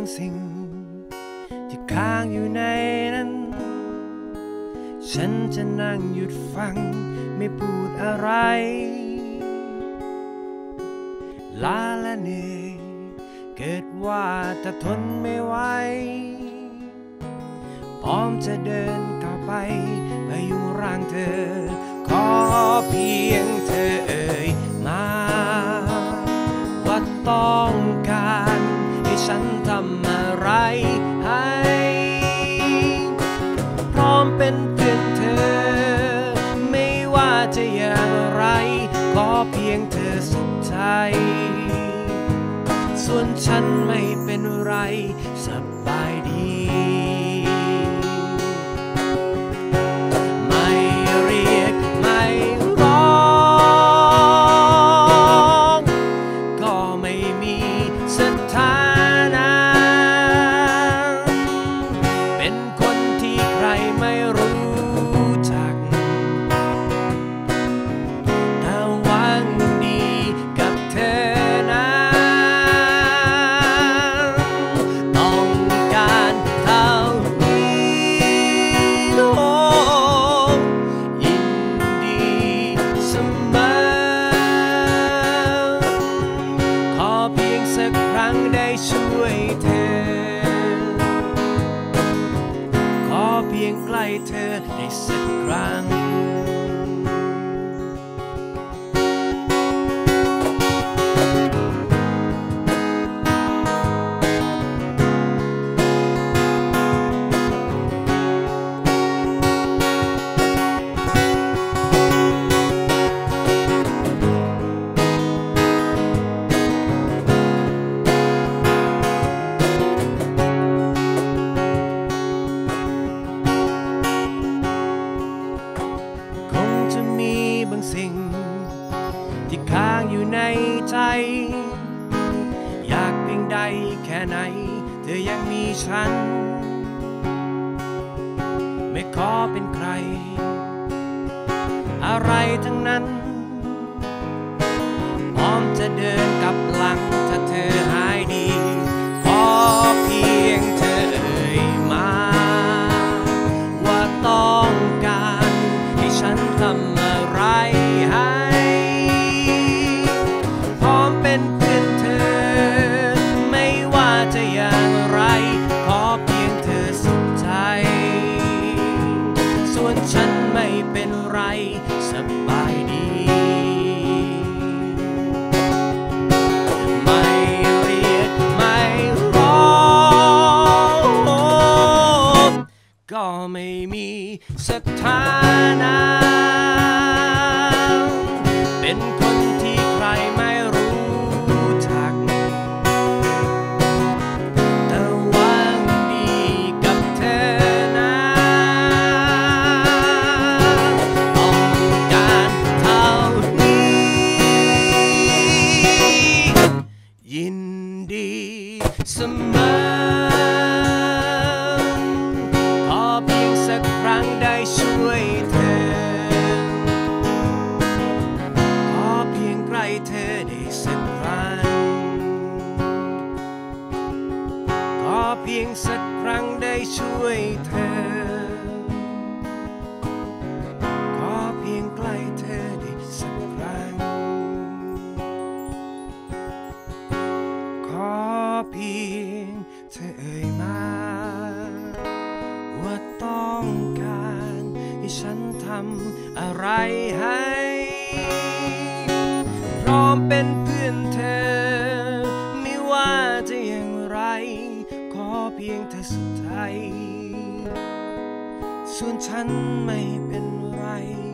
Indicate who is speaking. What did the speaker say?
Speaker 1: สิ่งที่ค้างอยู่ในนั้นฉันจะนั่งหยุดฟังไม่พูดอะไรล้าและเหนื่อยเกิดว่าจะทนไม่ไหวพร้อมจะเดินต่อไปพยุงร่างเธอขอเพียงเธอเอ่ยมาว่าต้องการให้ฉันทำอะไรให้พร้อมเป็นเพื่อนเธอไม่ว่าจะอย่างไรขอเพียงเธอสุขใจส่วนฉันไม่เป็นไรสบายดีไม่เรียกไม่ร้องก็ไม่มีสถานะเป็นคนที่ใครไม่รู้จักแต่หวังดีกับเธอนะต้องการเท่านี้โอ้ยินดีเสมอขอเพียงสักครั้งได้ช่วยเธอขอเพียงใกล้เธอได้สักครั้งสิ่งที่ค้างอยู่ในใจอยากเพียงใดแค่ไหนเธอยังมีฉันไม่ขอเป็นใครอะไรทั้งนั้นพร้อมจะเดินกลับหลังถ้าเธอหายดีขอเพียงเธอเอ่ยมาว่าต้องการให้ฉันทำอะไรให้พร้อมเป็นเพื่อนเธอไม่ว่าจะอย่างไรขอเพียงเธอสุขใจส่วนฉันไม่เป็นไรสบายดีไม่เรียกไม่ร้องก็ไม่มีสถานะเป็นคนที่ใครไม่รู้จักแต่หวังดีกับเธอนะต้องการเท่านี้ยินดีเสมอขอเพียงสักครั้งได้ช่วยเธอเธอได้สักครั้งขอเพียงสักครั้งได้ช่วยเธอขอเพียงใกล้เธอได้สักครั้งขอเพียงเธอเอ่ยมาว่าต้องการให้ฉันทำอะไรให้พร้อมเป็นเพื่อนเธอไม่ว่าจะอย่างไรขอเพียงเธอสุดใจส่วนฉันไม่เป็นไร